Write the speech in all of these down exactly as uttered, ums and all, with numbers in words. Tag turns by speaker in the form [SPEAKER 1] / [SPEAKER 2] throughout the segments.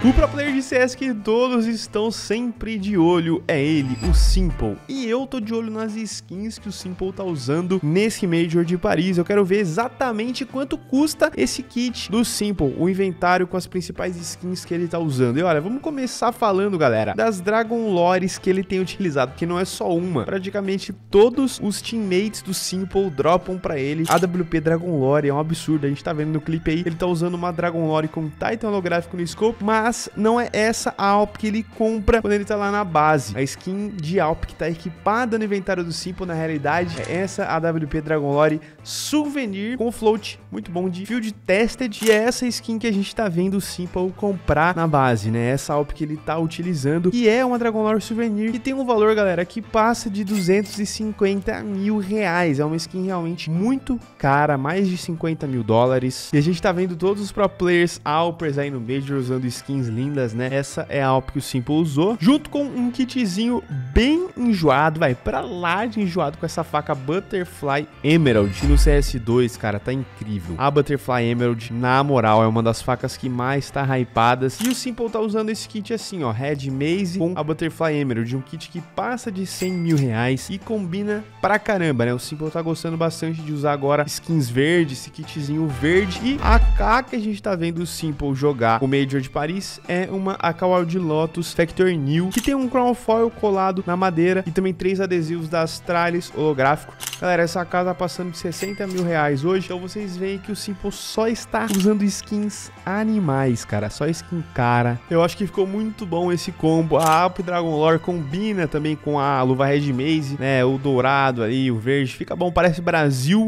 [SPEAKER 1] O pro player de C S que todos estão sempre de olho é ele, o Simple. E eu tô de olho nas skins que o Simple tá usando nesse Major de Paris. Eu quero ver exatamente quanto custa esse kit do Simple, o inventário com as principais skins que ele tá usando. E olha, vamos começar falando, galera, das Dragon Lores que ele tem utilizado, que não é só uma. Praticamente todos os teammates do Simple dropam pra ele a W P Dragon Lore. É um absurdo, a gente tá vendo no clipe aí, ele tá usando uma Dragon Lore com Titan holográfico no scope, mas não é essa a Alp que ele compra quando ele tá lá na base. A skin de Alp que tá equipada no inventário do Simple, na realidade, é essa a W P Dragon Lore Souvenir com float muito bom de Field Tested, e é essa skin que a gente tá vendo o Simple comprar na base, né? Essa Alp que ele tá utilizando, e é uma Dragon Lore Souvenir que tem um valor, galera, que passa de duzentos e cinquenta mil reais. É uma skin realmente muito cara, mais de cinquenta mil dólares. E a gente tá vendo todos os pro players Alpers aí no Major usando skins lindas, né? Essa é a Alp que o Simple usou, junto com um kitzinho bem enjoado, vai, pra lá de enjoado, com essa faca Butterfly Emerald. E no C S dois, cara, tá incrível. A Butterfly Emerald, na moral, é uma das facas que mais tá hypadas. E o Simple tá usando esse kit assim, ó, Red Maze com a Butterfly Emerald, um kit que passa de cem mil reais e combina pra caramba, né? O Simple tá gostando bastante de usar agora skins verdes, esse kitzinho verde. E a A K que a gente tá vendo o Simple jogar o Major de Paris é uma A K Wild Lotus Factor New, que tem um Crown Foil colado na madeira e também três adesivos da Astralis holográfico. Galera, essa A K tá passando de sessenta mil reais hoje, então vocês veem que o Simple só está usando skins animais, cara, só skin cara. Eu acho que ficou muito bom esse combo. A Alp Dragon Lore combina também com a luva Red Maze, né, o dourado ali, o verde, fica bom, parece Brasil.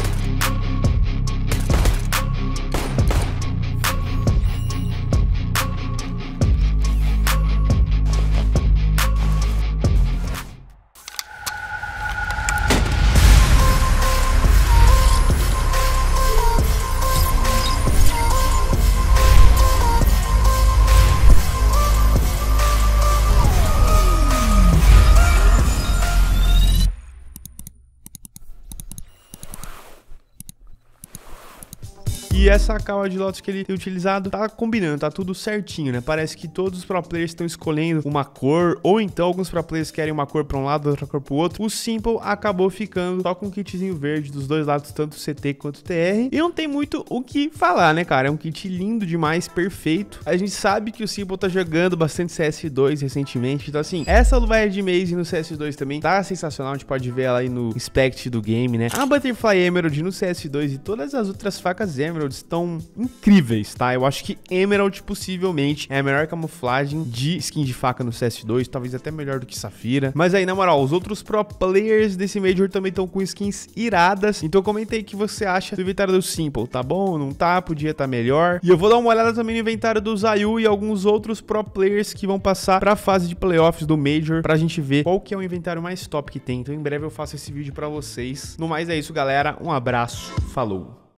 [SPEAKER 1] E essa A K de Lotus que ele tem utilizado tá combinando, tá tudo certinho, né? Parece que todos os pro players estão escolhendo uma cor, ou então alguns pro players querem uma cor pra um lado, outra cor pro outro. O Simple acabou ficando só com um kitzinho verde dos dois lados, tanto C T quanto T R. E não tem muito o que falar, né, cara? É um kit lindo demais, perfeito. A gente sabe que o Simple tá jogando bastante C S dois recentemente, então assim, essa luva Red Maze no C S dois também tá sensacional, a gente pode ver ela aí no Spect do game, né? A Butterfly Emerald no C S dois e todas as outras facas Emerald estão incríveis, tá? Eu acho que Emerald possivelmente é a melhor camuflagem de skin de faca no C S dois, talvez até melhor do que Safira. Mas aí, na moral, os outros pro players desse Major também estão com skins iradas, então comenta aí o que você acha do inventário do Simple, tá bom? Não tá? Podia estar melhor. E eu vou dar uma olhada também no inventário do Zayu e alguns outros pro players que vão passar pra fase de playoffs do Major, pra gente ver qual que é o inventário mais top que tem. Então em breve eu faço esse vídeo pra vocês. No mais é isso, galera. Um abraço. Falou!